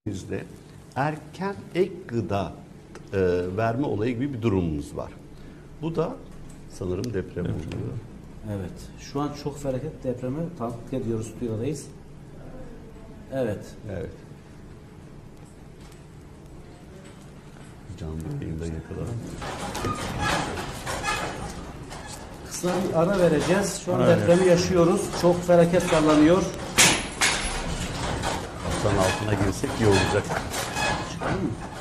Bizde erken ek gıda verme olayı gibi bir durumumuz var. Bu da sanırım deprem oluyor. Evet. Şu an çok felaket depremi tanıklık ediyoruz, stüdyodayız. Evet. Evet. Canlı yayında yakaladım. Kısa bir ara vereceğiz. Şu an depremi yaşıyoruz. Çok felaket sallanıyor. Hastanın altına girsek iyi olacak. Çıkalım mı?